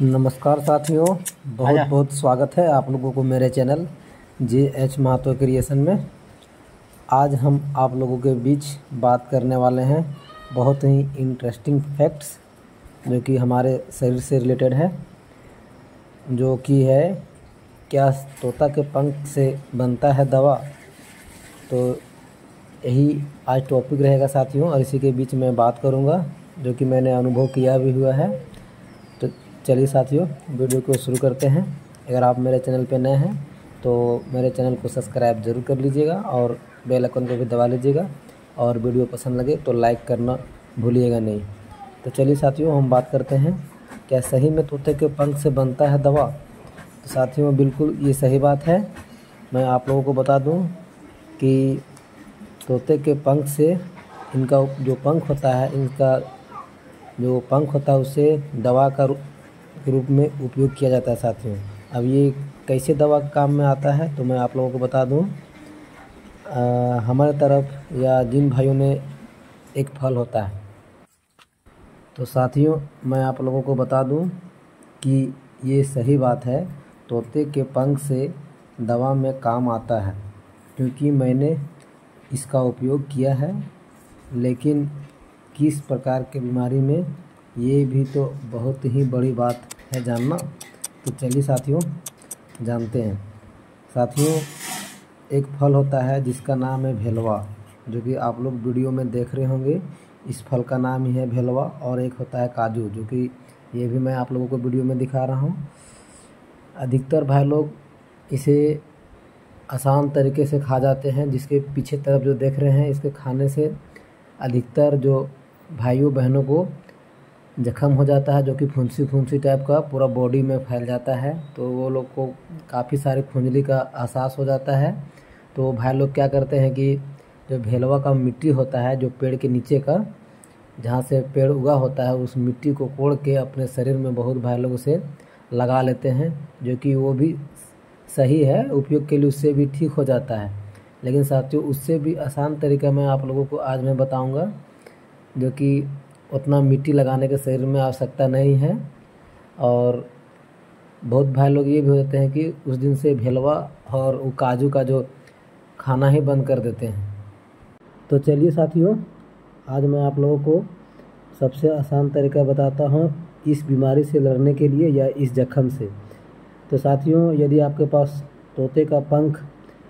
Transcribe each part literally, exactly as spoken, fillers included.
नमस्कार साथियों, बहुत बहुत स्वागत है आप लोगों को मेरे channel J H Mahato creation में। आज हम आप लोगों के बीच बात करने वाले हैं बहुत ही इंटरेस्टिंग फैक्ट्स जो कि हमारे शरीर से रिलेटेड है, जो कि है क्या तोता के पंख से बनता है दवा। तो यही आज टॉपिक रहेगा साथियों, और इसी के बीच में बात करूंगा जो कि मैंने अनुभव किया भी हुआ है। तो चलिए साथियों, वीडियो को शुरू करते हैं। अगर आप मेरे चैनल पर नए हैं तो मेरे चैनल को सब्सक्राइब ज़रूर कर लीजिएगा और बेल आइकन को भी दबा लीजिएगा, और वीडियो पसंद लगे तो लाइक करना भूलिएगा नहीं। तो चलिए साथियों, हम बात करते हैं क्या सही में तोते के पंख से बनता है दवा। तो साथियों, बिल्कुल ये सही बात है। मैं आप लोगों को बता दूं कि तोते के पंख से, इनका जो पंख होता है, इनका जो पंख होता है उससे दवा का रूप में उपयोग किया जाता है साथियों। अब ये कैसे दवा के काम में आता है तो मैं आप लोगों को बता दूं। आ, हमारे तरफ या जिन भाइयों ने एक फल होता है, तो साथियों मैं आप लोगों को बता दूं कि ये सही बात है, तोते के पंख से दवा में काम आता है, क्योंकि मैंने इसका उपयोग किया है। लेकिन किस प्रकार के बीमारी में, ये भी तो बहुत ही बड़ी बात है जानना। तो चलिए साथियों जानते हैं। साथियों, एक फल होता है जिसका नाम है भेलवा, जो कि आप लोग वीडियो में देख रहे होंगे। इस फल का नाम ही है भेलवा। और एक होता है काजू, जो कि ये भी मैं आप लोगों को वीडियो में दिखा रहा हूँ। अधिकतर भाई लोग इसे आसान तरीके से खा जाते हैं। जिसके पीछे तरफ जो देख रहे हैं, इसके खाने से अधिकतर जो भाइयों बहनों को जख्म हो जाता है, जो कि फुंसी फुंसी टाइप का पूरा बॉडी में फैल जाता है। तो वो लोग को काफ़ी सारी खुजली का एहसास हो जाता है। तो भाई लोग क्या करते हैं कि जो भेलवा का मिट्टी होता है, जो पेड़ के नीचे का, जहाँ से पेड़ उगा होता है, उस मिट्टी को कोड़ के अपने शरीर में बहुत भाई लोग उसे लगा लेते हैं, जो कि वो भी सही है उपयोग के लिए, उससे भी ठीक हो जाता है। लेकिन साथियों, उससे भी आसान तरीका मैं आप लोगों को आज मैं बताऊंगा, जो कि उतना मिट्टी लगाने के शरीर में आवश्यकता नहीं है। और बहुत भाई लोग ये भी होते हैं कि उस दिन से भेलवा और वो काजू का जो खाना ही बंद कर देते हैं। तो चलिए साथियों, आज मैं आप लोगों को सबसे आसान तरीका बताता हूँ इस बीमारी से लड़ने के लिए, या इस जख्म से। तो साथियों, यदि आपके पास तोते का पंख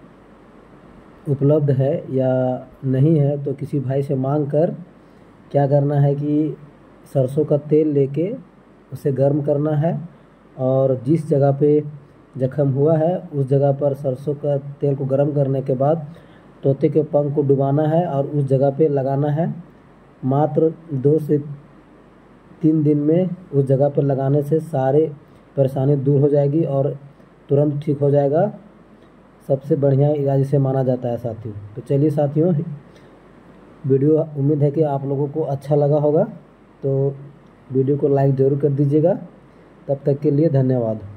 उपलब्ध है या नहीं है, तो किसी भाई से मांग कर क्या करना है कि सरसों का तेल लेके उसे गर्म करना है, और जिस जगह पे जख्म हुआ है उस जगह पर सरसों का तेल को गर्म करने के बाद तोते के पंख को डुबाना है और उस जगह पे लगाना है। मात्र दो से तीन दिन में उस जगह पर लगाने से सारे परेशानी दूर हो जाएगी और तुरंत ठीक हो जाएगा। सबसे बढ़िया इलाज इसे माना जाता है साथियों। तो चलिए साथियों, वीडियो उम्मीद है कि आप लोगों को अच्छा लगा होगा। तो वीडियो को लाइक ज़रूर कर दीजिएगा। तब तक के लिए धन्यवाद।